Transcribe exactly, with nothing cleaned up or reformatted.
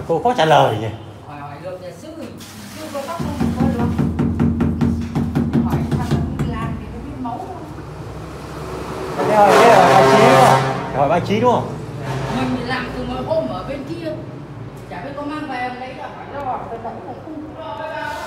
cô khó trả lời nhỉ. Hỏi hỏi được nhà sư, sư có tóc không? Có được. Hỏi thằng nó làm thì nó biết máu. Thế hỏi thế hỏi bà Trí đúng không? Hỏi bà Trí đúng không? Mình thì làm từ mấy hôm ở bên kia. Chả biết có mang về lấy là hỏi lo, tôi đẩy là không lo.